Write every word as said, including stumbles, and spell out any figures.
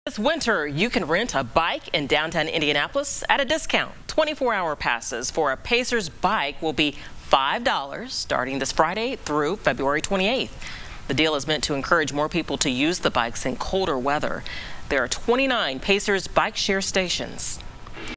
This winter, you can rent a bike in downtown Indianapolis at a discount. twenty-four hour passes for a Pacers bike will be five dollars starting this Friday through February twenty-eighth. The deal is meant to encourage more people to use the bikes in colder weather. There are twenty-nine Pacers Bikeshare stations.